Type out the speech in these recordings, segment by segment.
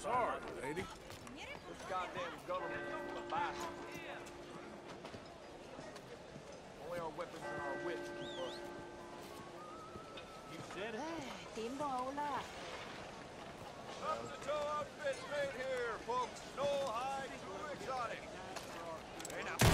Sorry, lady. This goddamn government is a bastard. Only our weapons and our wits keep us. You said it. 點都好啦。 Up to toe outfits made here, folks. No hide, too exotic. Hey now.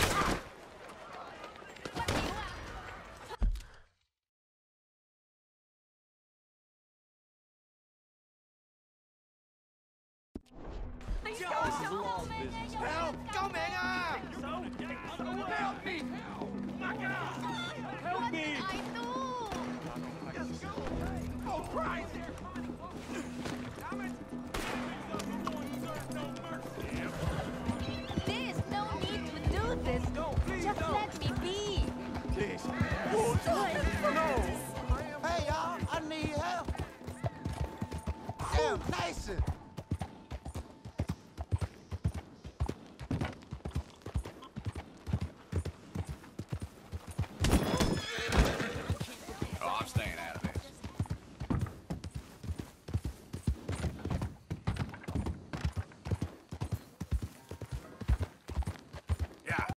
救命啊 ！Help me! My God! Help me! I do. Oh, Christ! There's no need to do this. Just let me be. Please. No. Hey, y'all, I need help. Damn, Tyson.